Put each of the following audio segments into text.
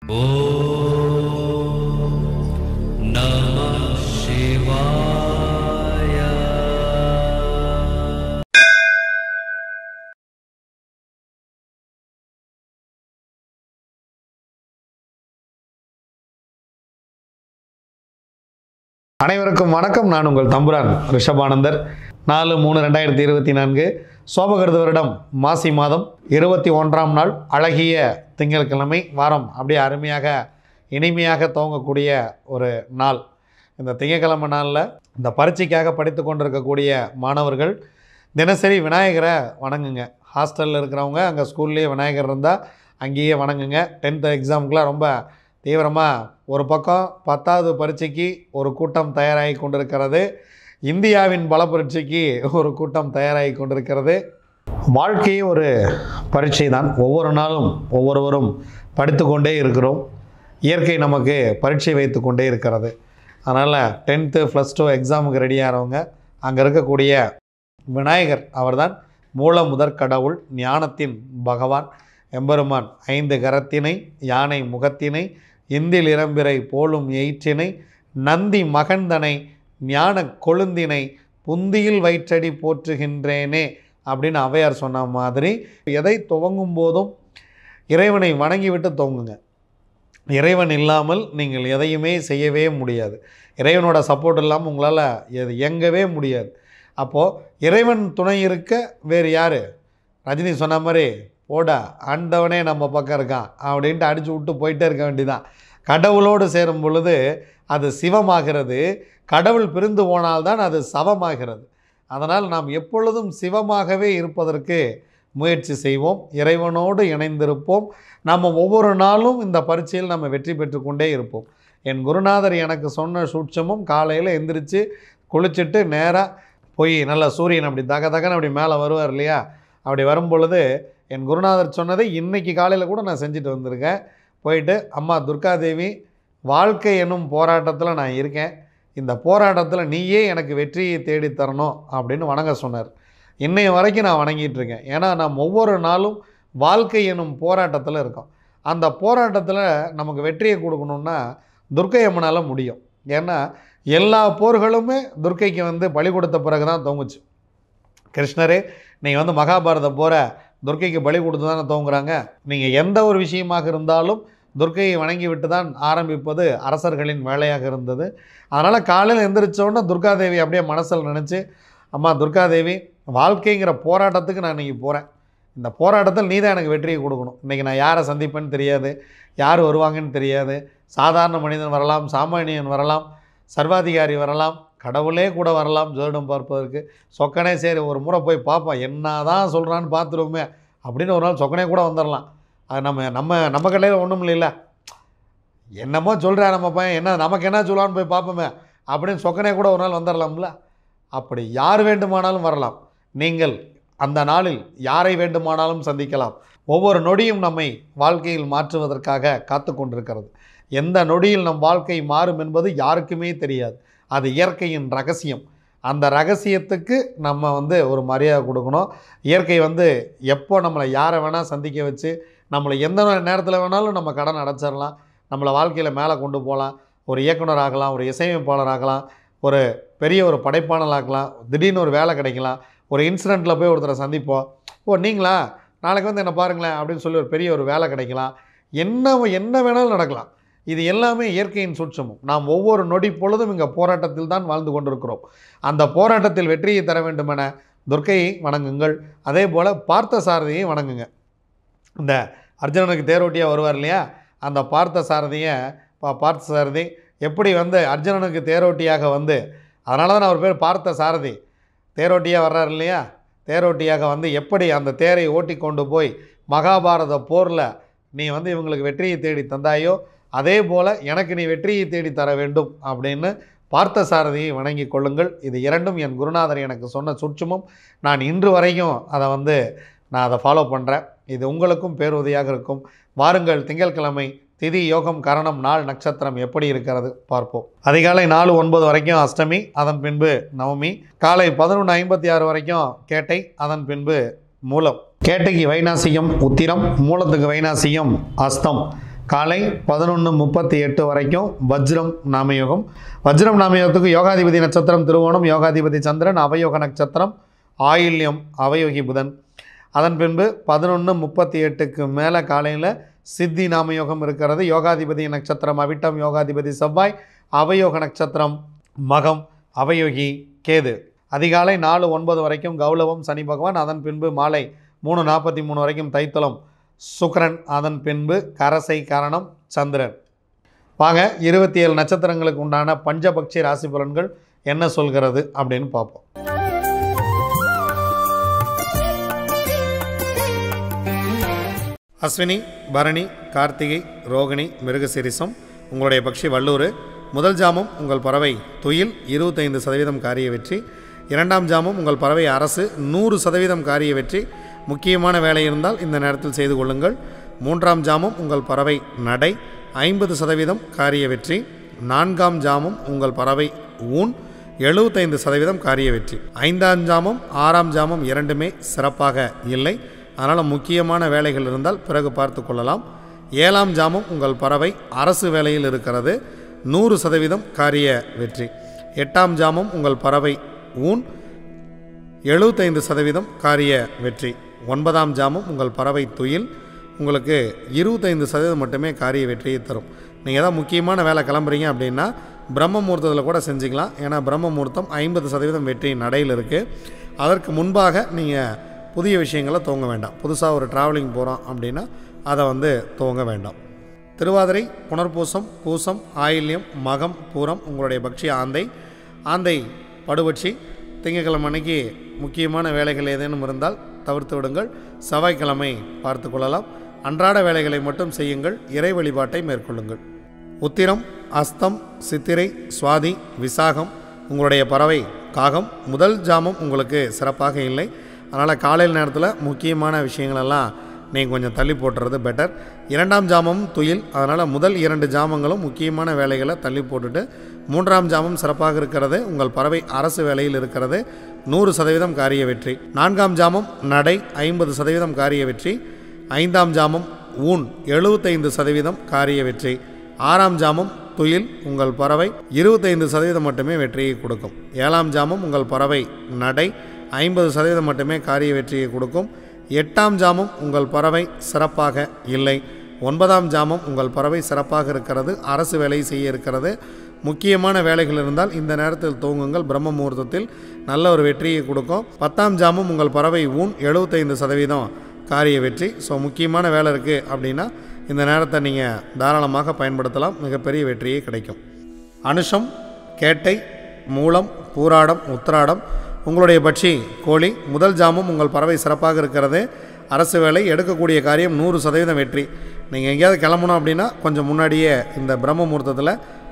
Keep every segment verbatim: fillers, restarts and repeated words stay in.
ஓம் நம சிவாய. அனைவருக்கும் வணக்கம். நான் உங்கள் தம்புரான் ரிஷபானந்தர். நாலு மூணு ரெண்டாயிரத்தி இருபத்தி நான்கு சோபகிருது வருடம் மாசி மாதம் இருபத்தி ஒன்றாம் நாள் அழகிய திங்கட்கிழமை. வாரம் அப்படியே அருமையாக இனிமையாக துவங்கக்கூடிய ஒரு நாள். இந்த திங்கட்கிழமை நாளில் இந்த பரீட்சைக்காக படித்து கொண்டிருக்கக்கூடிய மாணவர்கள் தினசரி விநாயகரை வணங்குங்க. ஹாஸ்டலில் இருக்கிறவங்க அங்கே ஸ்கூல்லேயே விநாயகர் இருந்தால் அங்கேயே வணங்குங்க. டென்த்து எக்ஸாமுக்கெலாம் ரொம்ப தீவிரமாக ஒரு பக்கம் பத்தாவது பரீட்சைக்கு ஒரு கூட்டம் தயாராகி கொண்டிருக்கிறது. இந்தியாவின் பல பரீட்சைக்கு ஒரு கூட்டம் தயாராகி கொண்டிருக்கிறது. வாழ்க்கையே ஒரு பரீட்சை தான். ஒவ்வொரு நாளும் ஒவ்வொருவரும் படித்து கொண்டே இருக்கிறோம். இயற்கை நமக்கு பரீட்சை வைத்து கொண்டே இருக்கிறது. அதனால் டென்த்து ப்ளஸ் டூ எக்ஸாமுக்கு ரெடியாகிறவங்க அங்கே இருக்கக்கூடிய விநாயகர் அவர்தான் மூல முதற் கடவுள், ஞானத்தின் பகவான் எம்பெருமான். ஐந்து கரத்தினை யானை முகத்தினை இந்தில் இளம்பிறை போலும் எயிற்றினை நந்தி மகந்தனை ஞான கொழுந்தினை புந்தியில் வயிற்றடி போற்றுகின்றேனே அப்படின்னு ஔவையார் சொன்ன மாதிரி எதை துவங்கும் போதும் இறைவனை வணங்கிவிட்டு துவங்குங்க. இறைவன் இல்லாமல் நீங்கள் எதையுமே செய்யவே முடியாது. இறைவனோட சப்போர்ட் இல்லாமல் உங்களால் எது இயங்கவே முடியாது. அப்போது இறைவன் துணை இருக்க வேறு யார்? ரஜினி சொன்ன மாதிரி போடா ஆண்டவனே நம்ம பக்கம் இருக்கான் அப்படின்ட்டு அடித்து விட்டு போயிட்டே இருக்க வேண்டியதான். கடவுளோடு சேரும் பொழுது அது சிவமாகிறது. கடவுள் பிரிந்து போனால்தான் அது சவமாகிறது. அதனால் நாம் எப்பொழுதும் சிவமாகவே இருப்பதற்கு முயற்சி செய்வோம். இறைவனோடு இணைந்திருப்போம். நம்ம ஒவ்வொரு நாளும் இந்த பரீட்சையில் நம்ம வெற்றி பெற்று கொண்டே இருப்போம். என் குருநாதர் எனக்கு சொன்ன சூட்சமும் காலையில் எந்திரிச்சு குளிச்சுட்டு நேராக போய் நல்லா சூரியன் அப்படி தக தகன்னு அப்படி மேலே வருவார் இல்லையா? அப்படி வரும் பொழுது என் குருநாதர் சொன்னதை இன்றைக்கி காலையில் கூட நான் செஞ்சுட்டு வந்திருக்கேன். போயிட்டு அம்மா துர்காதேவி, வாழ்க்கை என்னும் போராட்டத்தில் நான் இருக்கேன். இந்த போராட்டத்தில் நீயே எனக்கு வெற்றியை தேடி தரணும் அப்படின்னு வணங்க சொன்னார். இன்னைய வரைக்கும் நான் வணங்கிட்டு இருக்கேன். ஏன்னா நாம் ஒவ்வொரு நாளும் வாழ்க்கை என்னும் போராட்டத்தில் இருக்கோம். அந்த போராட்டத்தில் நமக்கு வெற்றியை கொடுக்கணுன்னா துர்க்கை அம்மனால் முடியும். ஏன்னா எல்லா போர்களுமே துர்க்கைக்கு வந்து பலி கொடுத்த பிறகு தான் தோங்குச்சு. கிருஷ்ணரே நீங்கள் வந்து மகாபாரத போரை துர்க்கைக்கு பலி கொடுத்து தானே தோங்குறாங்க. நீங்கள் எந்த ஒரு விஷயமாக இருந்தாலும் துர்க்கையை வணங்கி விட்டு தான் ஆரம்பிப்பது அரசர்களின் வேலையாக இருந்தது. அதனால் காலையில் எந்திரிச்சோன்னா துர்காதேவி அப்படியே மனசில் நினச்சி, அம்மா துர்காதேவி, வாழ்க்கைங்கிற போராட்டத்துக்கு நான் இன்றைக்கி போகிறேன். இந்த போராட்டத்தில் நீ தான் எனக்கு வெற்றியை கொடுக்கணும். இன்றைக்கி நான் யாரை சந்திப்பேன்னு தெரியாது, யார் வருவாங்கன்னு தெரியாது. சாதாரண மனிதன் வரலாம், சாமானியன் வரலாம், சர்வாதிகாரி வரலாம், கடவுளே கூட வரலாம் ஜோதிடம் பார்ப்பதற்கு. சொக்கனே சரி ஒரு முறை போய் பார்ப்போம், என்ன தான் சொல்கிறான்னு பார்த்துருவோமே அப்படின்னு ஒரு நாள் சொக்கனே கூட வந்துடலாம். அது நம்ம நம்ம நம்ம கடையில் ஒன்றும் இல்லைல்ல, என்னமோ சொல்கிறா நம்ம பையன், என்ன நமக்கு என்ன சொல்லுவான்னு போய் பார்ப்போமே அப்படின்னு சொக்கனே கூட ஒரு நாள் வந்துடலாம்ல. அப்படி யார் வேண்டுமானாலும் வரலாம். நீங்கள் அந்த நாளில் யாரை வேண்டுமானாலும் சந்திக்கலாம். ஒவ்வொரு நொடியும் நம்மை வாழ்க்கையில் மாற்றுவதற்காக காத்து கொண்டிருக்கிறது. எந்த நொடியில் நம் வாழ்க்கை மாறும் என்பது யாருக்குமே தெரியாது. அது இயற்கையின் ரகசியம். அந்த ரகசியத்துக்கு நம்ம வந்து ஒரு மரியாதை கொடுக்கணும். இயற்கை வந்து எப்போ நம்மளை யாரை வேணால் சந்திக்க வச்சு நம்மளை எந்த நேரத்தில் வேணாலும் நம்ம கடன் அடைச்சிடலாம். நம்மளை வாழ்க்கையில் மேலே கொண்டு போகலாம். ஒரு இயக்குனர் ஆகலாம், ஒரு இசையமைப்பாளர் ஆகலாம், ஒரு பெரிய ஒரு படைப்பாளர் ஆகலாம், திடீர்னு ஒரு வேலை கிடைக்கலாம். ஒரு இன்சிடெண்ட்டில் போய் ஒருத்தரை சந்திப்போம், ஓ நீங்களா நாளைக்கு வந்து என்னை பாருங்களேன் அப்படின்னு சொல்லி ஒரு பெரிய ஒரு வேலை கிடைக்கலாம். என்ன என்ன வேணாலும் நடக்கலாம். இது எல்லாமே இயற்கையின் சூட்சமும். நாம் ஒவ்வொரு நொடி பொழுதும் இங்கே போராட்டத்தில் தான் வாழ்ந்து கொண்டிருக்கிறோம். அந்த போராட்டத்தில் வெற்றியை தர வேண்டுமென துர்க்கையை வணங்குங்கள். அதே போல் பார்த்த சாரதியை வணங்குங்க. இந்த அர்ஜுனனுக்கு தேரோட்டியாக வருவார் இல்லையா? அந்த பார்த்த சாரதியை பா பார்த்த சாரதி எப்படி வந்து அர்ஜுனனுக்கு தேரோட்டியாக வந்து, அதனால தான் அவர் பேர் பார்த்த சாரதி. தேரோட்டியாக வர்றார் இல்லையா? தேரோட்டியாக வந்து எப்படி அந்த தேரை ஓட்டி கொண்டு போய் மகாபாரத போரில் நீ வந்து இவங்களுக்கு வெற்றியை தேடி தந்தாயோ அதே போல் எனக்கு நீ வெற்றியை தேடி தர வேண்டும் அப்படின்னு பார்த்த சாரதியை வணங்கி கொள்ளுங்கள். இது இரண்டும் என் குருநாதர் எனக்கு சொன்ன சூட்சமும். நான் இன்று வரைக்கும் அதை வந்து நான் அதை ஃபாலோ பண்ணுறேன். இது உங்களுக்கும் பேருதவியாக இருக்கும். வாருங்கள், திங்கட்கிழமை திதி யோகம் கரணம் நாள் நட்சத்திரம் எப்படி இருக்கிறது பார்ப்போம். அதிகாலை நாலு ஒன்பது வரைக்கும் அஷ்டமி, அதன் பின்பு நவமி. காலை பதினொன்று ஐம்பத்தி ஆறு வரைக்கும் கேட்டை, அதன் பின்பு மூலம். கேட்டைக்கு வைநாசிகம் உத்திரம், மூலத்துக்கு வைநாசிகம் அஸ்தம். காலை பதினொன்று முப்பத்தி எட்டு வரைக்கும் வஜ்ரம் நாமயோகம். வஜ்ரம் நாமயோகத்துக்கு யோகாதிபதி நட்சத்திரம் திருவோணம், யோகாதிபதி சந்திரன், அவயோக நட்சத்திரம் ஆயில்யம், அவயோகி புதன். அதன் பின்பு பதினொன்று முப்பத்தி எட்டுக்கு மேலே காலையில் சித்தி நாமயோகம் இருக்கிறது. யோகாதிபதி நட்சத்திரம் அவிட்டம், யோகாதிபதி செவ்வாய், அவயோக நட்சத்திரம் மகம், அவயோகி கேது. அதிகாலை நாலு ஒன்பது வரைக்கும் கௌலவம் சனி பகவான். அதன் பின்பு மாலை மூணு நாற்பத்தி மூணு வரைக்கும் தைத்துளம் சுக்கிரன். அதன் பின்பு கரசை கரணம் சந்திரன். வாங்க இருபத்தி ஏழு நட்சத்திரங்களுக்கு உண்டான பஞ்சபக்ஷி ராசி பலன்கள் என்ன சொல்கிறது அப்படின்னு பார்ப்போம். அஸ்வினி, பரணி, கார்த்திகை, ரோகிணி, மிருகசிரிசம் உங்களுடைய பக்ஷி வல்லூர். முதல் ஜாமம் உங்கள் பறவை துயில், இருபத்தைந்து சதவீதம் காரிய வெற்றி. இரண்டாம் ஜாமம் உங்கள் பறவை அரசு, நூறு சதவீதம் காரிய வெற்றி. முக்கியமான வேலை இருந்தால் இந்த நேரத்தில் செய்து கொள்ளுங்கள். மூன்றாம் ஜாமம் உங்கள் பறவை நடை, ஐம்பது சதவீதம் காரிய வெற்றி. நான்காம் ஜாமம் உங்கள் பறவை ஊன், எழுபத்தைந்து சதவீதம் காரிய வெற்றி. ஐந்தாம் ஜாமம் ஆறாம் ஜாமம் இரண்டுமே சிறப்பாக இல்லை, அதனால் முக்கியமான வேலைகள் இருந்தால் பிறகு பார்த்து கொள்ளலாம். ஏழாம் ஜாமம் உங்கள் பறவை அரசு வேலையில் இருக்கிறது, நூறு சதவீதம் காரிய வெற்றி. எட்டாம் ஜாமம் உங்கள் பறவை ஊன், எழுபத்தைந்து சதவீதம் காரிய வெற்றி. ஒன்பதாம் ஜாமம் உங்கள் பறவை துயில், உங்களுக்கு இருபத்தைந்து சதவீதம் மட்டுமே காரிய வெற்றியை தரும். நீங்கள் ஏதாவது முக்கியமான வேலை கிளம்புறீங்க அப்படின்னா பிரம்ம முகூர்த்தத்தில் கூட செஞ்சுக்கலாம். ஏன்னா பிரம்ம முகூர்த்தம் ஐம்பது சதவீதம் வெற்றி நடையில் இருக்குது. அதற்கு முன்பாக நீங்கள் புதிய விஷயங்களை துவங்க வேண்டாம். புதுசாக ஒரு ட்ராவலிங் போகிறோம் அப்படின்னா அதை வந்து துவங்க வேண்டாம். திருவாதிரை, புனர்பூசம், பூசம், ஆயில்யம், மகம், பூரம் உங்களுடைய பக்ஷி ஆந்தை. ஆந்தை படுபட்சி. திங்கட்கிழமை அன்னைக்கு முக்கியமான வேலைகள் ஏதேனும் இருந்தால் தவிர்த்து விடுங்கள். செவ்வாய்க்கிழமை பார்த்து கொள்ளலாம். அன்றாட வேலைகளை மட்டும் செய்யுங்கள். இறை வழிபாட்டை மேற்கொள்ளுங்கள். உத்திரம், அஸ்தம், சித்திரை, சுவாதி, விசாகம் உங்களுடைய பறவை காகம். முதல் ஜாமம் உங்களுக்கு சிறப்பாக இல்லை, அதனால் காலையில் நேரத்தில் முக்கியமான விஷயங்களெல்லாம் நீங்கள் கொஞ்சம் தள்ளி போட்டுறது பெட்டர். இரண்டாம் ஜாமம் துயில், அதனால் முதல் இரண்டு ஜாமங்களும் முக்கியமான வேலைகளை தள்ளி போட்டுட்டு மூன்றாம் ஜாமம் சிறப்பாக இருக்கிறது. உங்கள் பறவை அரசு வேலையில் இருக்கிறது, நூறு சதவீதம் காரிய வெற்றி. நான்காம் ஜாமம் நடை, ஐம்பது சதவீதம் காரிய வெற்றி. ஐந்தாம் ஜாமம் ஊன், எழுபத்தைந்து சதவீதம் காரிய வெற்றி. ஆறாம் ஜாமம் துயில், உங்கள் பறவை இருபத்தைந்து சதவீதம் மட்டுமே வெற்றியை கொடுக்கும். ஏழாம் ஜாமம் உங்கள் பறவை நடை, ஐம்பது சதவீதம் மட்டுமே காரிய வெற்றியை கொடுக்கும். எட்டாம் ஜாமம் உங்கள் பறவை சிறப்பாக இல்லை. ஒன்பதாம் ஜாமம் உங்கள் பறவை சிறப்பாக இருக்கிறது, அரசு வேலை செய்ய இருக்கிறது. முக்கியமான வேலைகள் இருந்தால் இந்த நேரத்தில் துவங்குங்கள். பிரம்ம முகூர்த்தத்தில் நல்ல ஒரு வெற்றியை கொடுக்கும். பத்தாம் ஜாமம் உங்கள் பறவை ஊன், எழுபத்தைந்து சதவீதம் காரிய வெற்றி. ஸோ முக்கியமான வேலை இருக்குது அப்படின்னா இந்த நேரத்தை நீங்கள் தாராளமாக பயன்படுத்தலாம், மிகப்பெரிய வெற்றியே கிடைக்கும். அனுஷம், கேட்டை, மூலம், பூராடம், உத்திராடம் உங்களுடைய பட்சி கோழி. முதல் ஜாமம் உங்கள் பறவை சிறப்பாக இருக்கிறது, அரசு வேலை, எடுக்கக்கூடிய காரியம் நூறு சதவீதம் வெற்றி. நீங்கள் எங்கேயாவது கிளம்பணும் அப்படின்னா கொஞ்சம் முன்னாடியே இந்த பிரம்ம முகூர்த்தத்தில்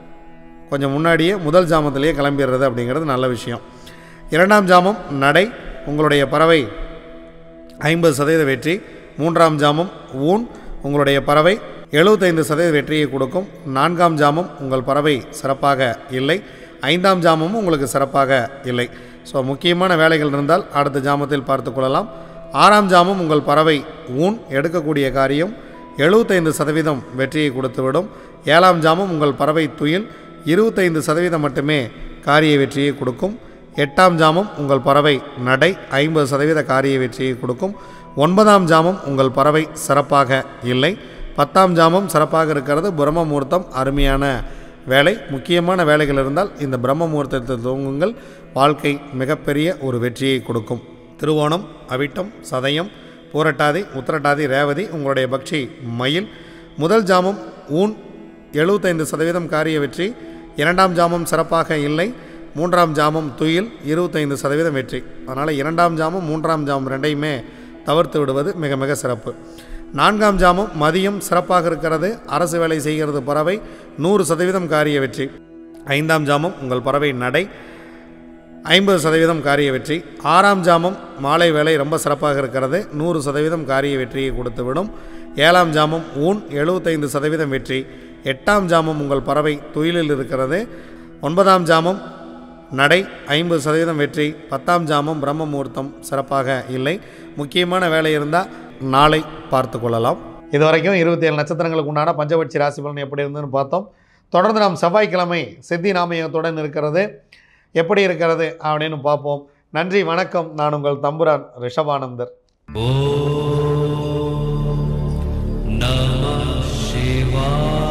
கொஞ்சம் முன்னாடியே முதல் ஜாமத்திலேயே கிளம்பிடுறது அப்படிங்கிறது நல்ல விஷயம். இரண்டாம் ஜாமம் நடை, உங்களுடைய பறவை ஐம்பது சதவீத வெற்றி. மூன்றாம் ஜாமம் ஊன், உங்களுடைய பறவை எழுபத்தைந்து சதவீத வெற்றியை கொடுக்கும். நான்காம் ஜாமம் உங்கள் பறவை சிறப்பாக இல்லை. ஐந்தாம் ஜாமமும் உங்களுக்கு சிறப்பாக இல்லை. ஸோ முக்கியமான வேலைகள் இருந்தால் அடுத்த ஜாமத்தில் பார்த்து கொள்ளலாம். ஆறாம் ஜாமம் உங்கள் பறவை ஊன், எடுக்கக்கூடிய காரியம் எழுபத்தைந்து சதவீதம் வெற்றியை கொடுத்துவிடும். ஏழாம் ஜாமம் உங்கள் பறவை துயில், இருபத்தைந்து சதவீதம் மட்டுமே காரிய வெற்றியை கொடுக்கும். எட்டாம் ஜாமம் உங்கள் பறவை நடை, ஐம்பது சதவீத காரிய வெற்றியை கொடுக்கும். ஒன்பதாம் ஜாமம் உங்கள் பறவை சிறப்பாக இல்லை. பத்தாம் ஜாமம் சிறப்பாக இருக்கிறது. பிரம்ம முகூர்த்தம் அருமையான வேலை. முக்கியமான வேலைகள் இருந்தால் இந்த பிரம்ம முகூர்த்தத்தில் துவங்குங்கள். வாழ்க்கை மிகப்பெரிய ஒரு வெற்றியை கொடுக்கும். திருவோணம், அவிட்டம், சதயம், பூரட்டாதி, உத்திரட்டாதி, ரேவதி உங்களுடைய பக்ஷி மயில். முதல் ஜாமம் ஊன், எழுபத்தைந்து சதவீதம் காரிய வெற்றி. இரண்டாம் ஜாமம் சிறப்பாக இல்லை. மூன்றாம் ஜாமம் துயில், இருபத்தைந்து சதவீதம் வெற்றி. அதனால் இரண்டாம் ஜாமம் மூன்றாம் ஜாமம் ரெண்டையுமே தவிர்த்து விடுவது மிக மிக சிறப்பு. நான்காம் ஜாமம் மதியம் சிறப்பாக இருக்கிறது, அரசு வேலை செய்கிறது பறவை, நூறு சதவீதம் காரிய வெற்றி. ஐந்தாம் ஜாமம் உங்கள் பறவை நடை, ஐம்பது சதவீதம் காரிய வெற்றி. ஆறாம் ஜாமம் மாலை வேலை ரொம்ப சிறப்பாக இருக்கிறது, நூறு சதவீதம் காரிய வெற்றியை கொடுத்துவிடும். ஏழாம் ஜாமம் ஊன், எழுபத்தைந்து சதவீதம் வெற்றி. எட்டாம் ஜாமம் உங்கள் பறவை துயிலில் இருக்கிறது. ஒன்பதாம் ஜாமம் நடை, ஐம்பது சதவீதம் வெற்றி. பத்தாம் ஜாமம் பிரம்ம முகூர்த்தம் சிறப்பாக இல்லை. முக்கியமான வேலை இருந்தால் நாளை பார்த்து கொள்ளலாம். இது வரைக்கும் இருபத்தி ஏழு நட்சத்திரங்களுக்கு உண்டான பஞ்சபட்சி ராசி பலன் எப்படி இருந்ததுன்னு பார்த்தோம். தொடர்ந்து நாம் செவ்வாய்க்கிழமை சித்தி நாமயத்துடன் இருக்கிறது எப்படி இருக்கிறது அப்படின்னு பார்ப்போம். நன்றி, வணக்கம். நான் உங்கள் தம்புரான் ரிஷபானந்தர். ஓம் நம சிவாய.